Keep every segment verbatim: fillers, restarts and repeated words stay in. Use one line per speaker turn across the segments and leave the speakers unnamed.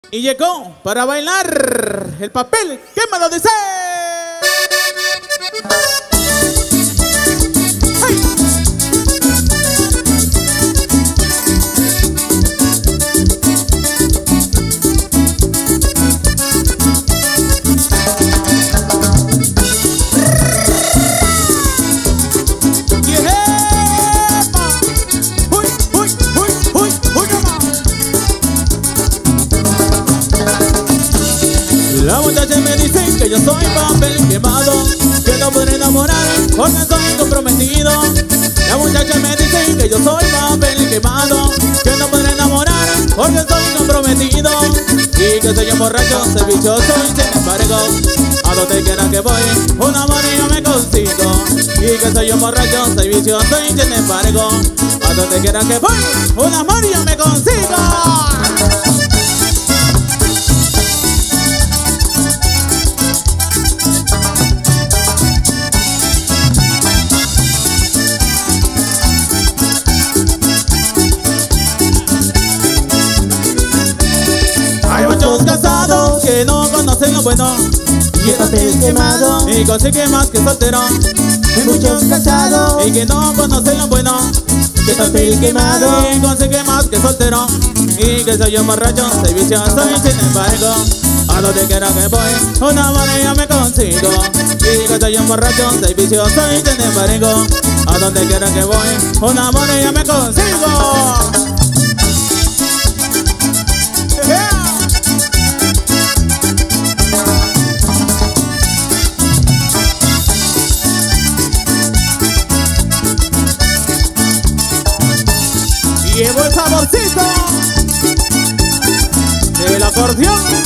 Y llegó para bailar el papel que me lo dice. ¡Hey! La muchacha me dice que yo soy papel quemado, que no podré enamorar porque soy comprometido. La muchacha me dice que yo soy papel quemado, que no podré enamorar porque soy comprometido. Y que soy un borracho, soy vicioso y sin embargo a donde quiera que voy, un amor yo me consigo. Y que soy un borracho, soy vicioso y sin embargo a donde quiera que voy, un amor yo me consigo. Casados que no conocen lo bueno
y el papel quemado
y consiguen más que soltero.
Hay muchos casados
y que no conocen lo bueno
y el papel quemado
y consiguen más que soltero. Y que soy un borracho, soy vicioso y sin embargo a donde quiera que voy, una manera me consigo. Y que soy un borracho, soy vicioso y sin embargo a donde quiera que voy, una manera me consigo. Llevo el saborcito del acordeón.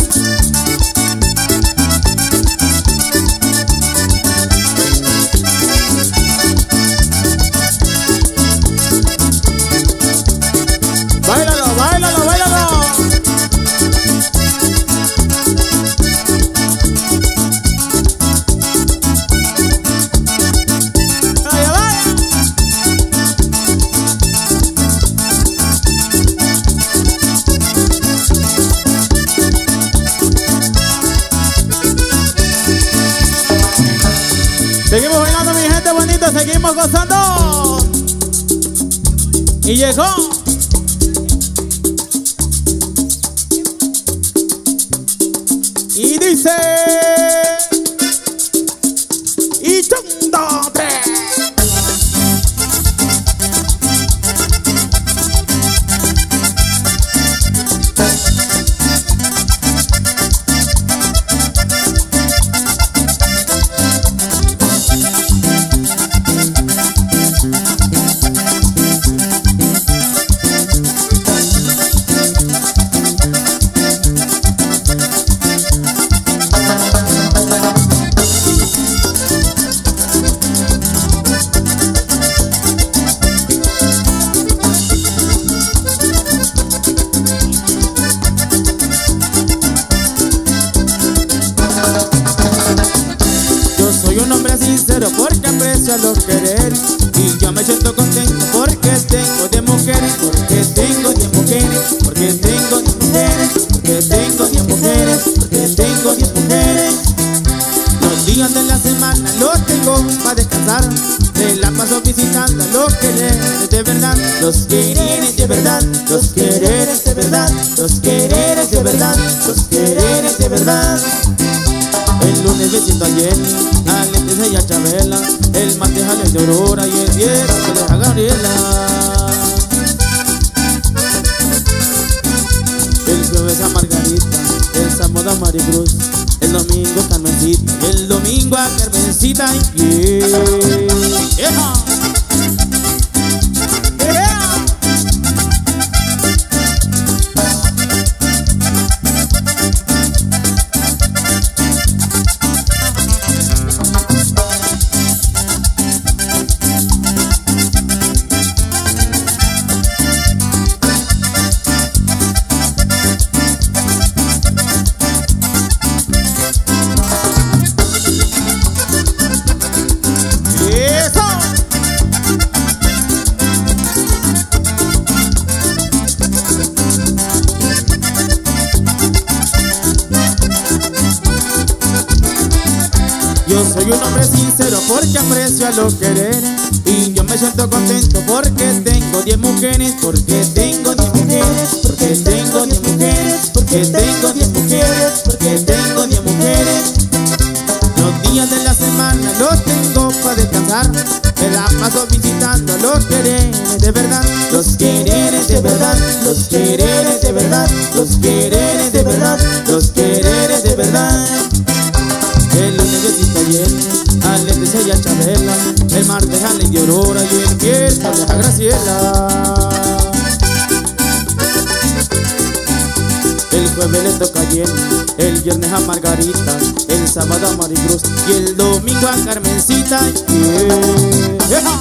Báilalo, báilalo, báilalo. Vaya, vaya. Seguimos bailando, mi gente bonita, seguimos gozando. Y llegó y dice y chundote. Sincero porque aprecio los quereres y yo me siento contento porque tengo de mujeres, porque tengo de mujeres, porque tengo de mujeres, porque tengo de mujeres, porque tengo de mujeres. Los días de la semana los tengo para descansar, me la paso visitando a los quereres de verdad, los quereres de verdad, los quereres de verdad, los quereres de verdad, los quereres de verdad. El lunes visito a Jenny, al martes y a Chabela, el martes a de Aurora y el viernes a Gabriela. El jueves a Margarita, el sábado a Maricruz, el domingo a Carmencita, el domingo a Carmencita y yeah. Yeah. Eso. Yo soy un hombre sincero porque aprecio a los quereres. Y yo me siento contento porque tengo diez mujeres. Porque tengo diez mujeres. Porque tengo diez mujeres. Porque tengo diez mujeres. Porque tengo diez mujeres. Los días de la semana los tengo para descansar. Me la paso visitando a los quereres de verdad. Los quereres de verdad. Los quereres de verdad. Los quereres de verdad. Los quereres de verdad. El lunes besito lleno, al lunes ella Chabela. El martes a Lady Aurora y el miércoles a Graciela. El jueves le toca a Jenny, el viernes a Margarita, el sábado a Maricruz y el domingo a Carmencita. Yeah. Yeah.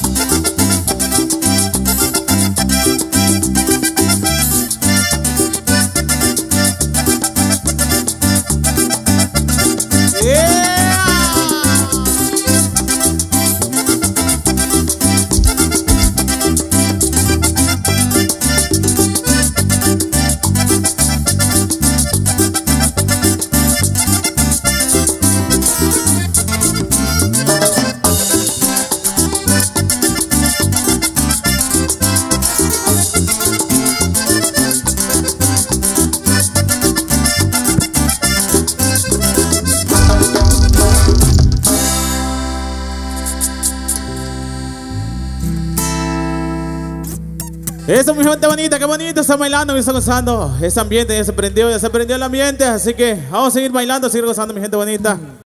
Eso, mi gente bonita, qué bonito, está bailando, me está gozando. Ese ambiente ya se prendió, ya se prendió el ambiente. Así que vamos a seguir bailando, seguir gozando, mi gente bonita.